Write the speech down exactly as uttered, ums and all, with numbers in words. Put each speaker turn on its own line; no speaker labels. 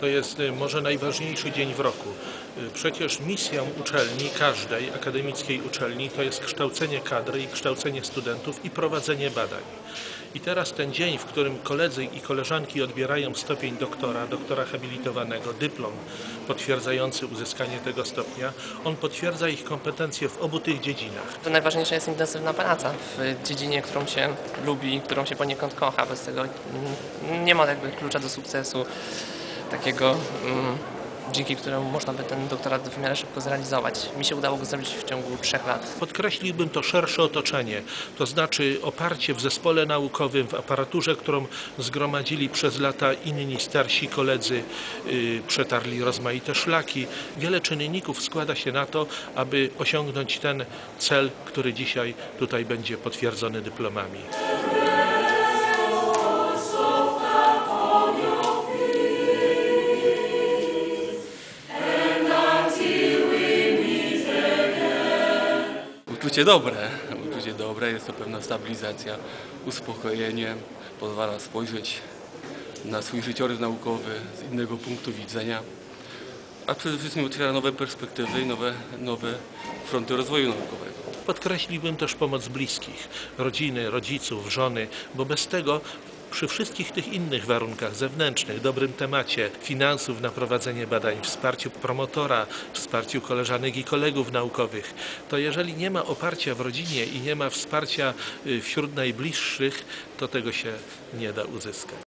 to jest może najważniejszy dzień w roku. Przecież misją uczelni, każdej akademickiej uczelni, to jest kształcenie kadry i kształcenie studentów i prowadzenie badań. I teraz ten dzień, w którym koledzy i koleżanki odbierają stopień doktora, doktora habilitowanego, dyplom potwierdzający uzyskanie tego stopnia, on potwierdza ich kompetencje w obu tych dziedzinach.
Najważniejsza jest intensywna praca w dziedzinie, którą się lubi, którą się poniekąd kocha. Bez tego nie ma jakby klucza do sukcesu takiego, dzięki któremu można by ten doktorat w miarę szybko zrealizować. Mi się udało go zrobić w ciągu trzech lat.
Podkreśliłbym to szersze otoczenie, to znaczy oparcie w zespole naukowym, w aparaturze, którą zgromadzili przez lata inni starsi koledzy, yy, przetarli rozmaite szlaki. Wiele czynników składa się na to, aby osiągnąć ten cel, który dzisiaj tutaj będzie potwierdzony dyplomami.
Uczucie dobre, uczucie dobre, jest to pewna stabilizacja, uspokojenie, pozwala spojrzeć na swój życiorys naukowy z innego punktu widzenia, a przede wszystkim otwiera nowe perspektywy i nowe, nowe fronty rozwoju naukowego.
Podkreśliłbym też pomoc bliskich, rodziny, rodziców, żony, bo bez tego przy wszystkich tych innych warunkach zewnętrznych, dobrym temacie, finansów na prowadzenie badań, wsparciu promotora, wsparciu koleżanek i kolegów naukowych, to jeżeli nie ma oparcia w rodzinie i nie ma wsparcia wśród najbliższych, to tego się nie da uzyskać.